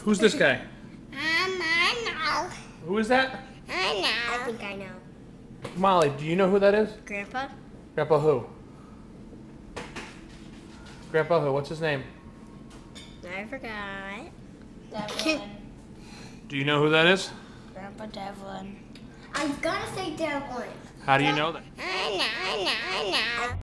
Who's this guy? I know. Who is that? I know. I think I know. Molly, do you know who that is? Grandpa? Grandpa who? Grandpa who? What's his name? I forgot. Devlin. Do you know who that is? Grandpa Devlin. I was gonna say Devlin. How do you know that? I know.